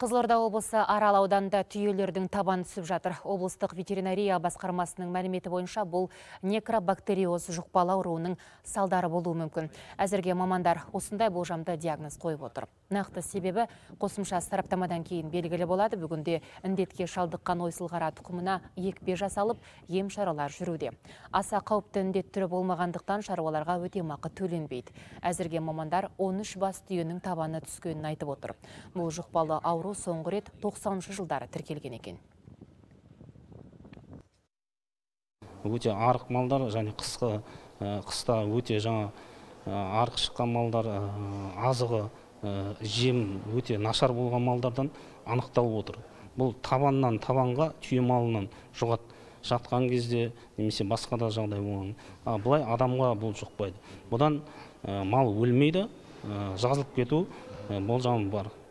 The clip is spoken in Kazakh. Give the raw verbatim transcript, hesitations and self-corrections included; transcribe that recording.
Қызылорда облысы Арал ауданында түйелердің табаны түсіп жатыр. Облыстық ветеринария басқармасының мәліметі бойынша бұл некробактериоз жұқпалы ауруының салдары болуы мүмкін. Әзірге мамандар осындай болжамды диагноз қойып отыр. Нақты себебі қосымша сараптамадан кейін белгілі болады. Бүгінде індетке шалдыққан ойсылқара тұқымына екпе жасалып, ем шаралар жүруде. Аса қауіпті індет түрі болмағандықтан шаруаларға өтемақы төленбейді. Әзірге мамандар он үш бас түйенің табаны түскенін айтып отыр. Бұл жұқпалы ауру соңғы рет тоқсаныншы жылдары тіркелген екен. Өте арық малдар және қысқы қыста өте жаңа арық шыққан малдар азығы жем өте нашар болған малдардан анықталып отыр. Бұл табаннан табанға түйе малынан жұғады. Жатқан кезде немесе басқа да жағдай болған. Бұлай адамға бұл жұқпайды. Бұдан мал өлмейді, жазылып кету болжамы бар.